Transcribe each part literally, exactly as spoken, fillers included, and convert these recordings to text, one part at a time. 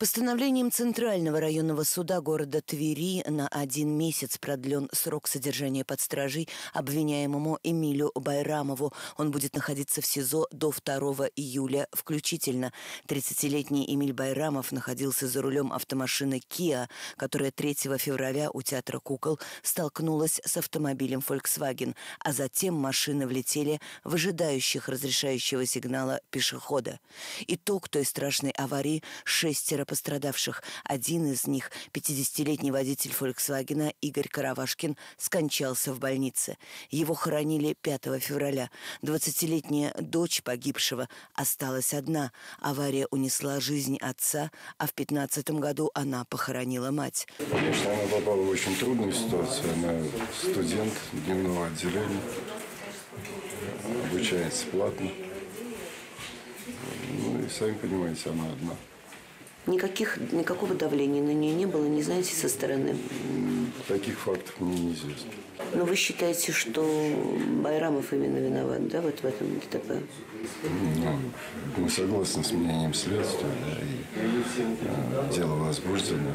Постановлением Центрального районного суда города Твери на один месяц продлен срок содержания под стражей обвиняемому Эмилю Байрамову. Он будет находиться в СИЗО до второго июля включительно. тридцатилетний Эмиль Байрамов находился за рулем автомашины Kia, которая третьего февраля у театра кукол столкнулась с автомобилем Volkswagen, а затем машины влетели в ожидающих разрешающего сигнала пешехода. Итог той страшной аварии – шестеро пострадавших. Один из них, пятидесятилетний водитель «Фольксвагена» Игорь Каравашкин, скончался в больнице. Его хоронили пятого февраля. Двадцатилетняя дочь погибшего осталась одна. Авария унесла жизнь отца, а в пятнадцатом году она похоронила мать. Конечно, она попала в очень трудную ситуацию. Она студент дневного отделения, обучается платно. Ну и сами понимаете, она одна. Никаких, никакого давления на нее не было, не знаете, со стороны? Таких фактов мне неизвестно. Но вы считаете, что Байрамов именно виноват, да, вот в этом ДТП? Ну, мы согласны с мнением следствия, да, и э, дело возбуждено.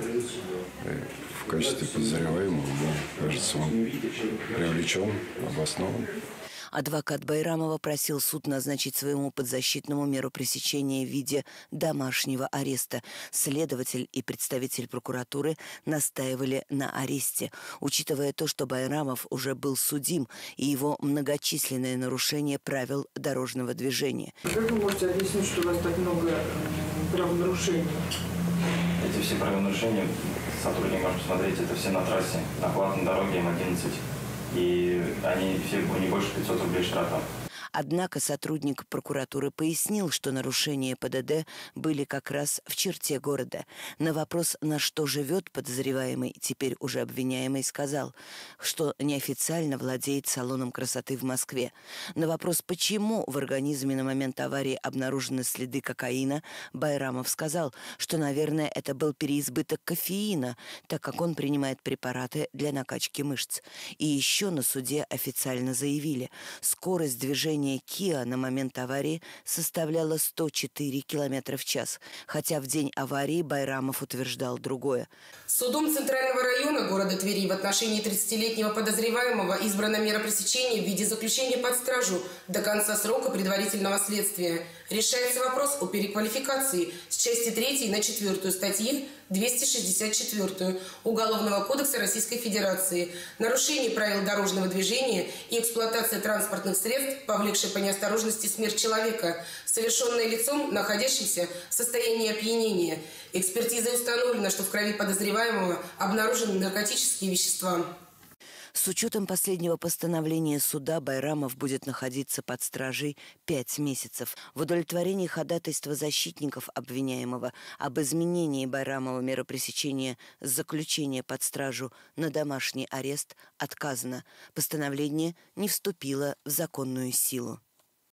И в качестве подозреваемого, мне кажется, он привлечен, обоснован. Адвокат Байрамова просил суд назначить своему подзащитному меру пресечения в виде домашнего ареста. Следователь и представитель прокуратуры настаивали на аресте. Учитывая то, что Байрамов уже был судим и его многочисленные нарушения правил дорожного движения. Как вы можете объяснить, что у вас так много правонарушений? Эти все правонарушения сотрудник может посмотреть, это все на трассе, на платной дороге М одиннадцать. И они все не больше пятисот рублей штрафа. Однако сотрудник прокуратуры пояснил, что нарушения ПДД были как раз в черте города. На вопрос, на что живет подозреваемый, теперь уже обвиняемый, сказал, что неофициально владеет салоном красоты в Москве. На вопрос, почему в организме на момент аварии обнаружены следы кокаина, Байрамов сказал, что, наверное, это был переизбыток кофеина, так как он принимает препараты для накачки мышц. И еще на суде официально заявили, скорость движения Kia на момент аварии составляла сто четыре километра в час, хотя в день аварии Байрамов утверждал другое. Судом Центрального района города Твери в отношении тридцатилетнего подозреваемого избрана мера пресечения в виде заключения под стражу до конца срока предварительного следствия. Решается вопрос о переквалификации с части третьей на четвертую статьи двести шестьдесят четыре Уголовного кодекса Российской Федерации. Нарушение правил дорожного движения и эксплуатация транспортных средств, повлекшие по неосторожности смерть человека, совершенное лицом, находящимся в состоянии опьянения. Экспертизой установлено, что в крови подозреваемого обнаружены наркотические вещества. С учетом последнего постановления суда Байрамов будет находиться под стражей пять месяцев. В удовлетворении ходатайства защитников обвиняемого об изменении Байрамова меры пресечения с заключения под стражу на домашний арест отказано. Постановление не вступило в законную силу.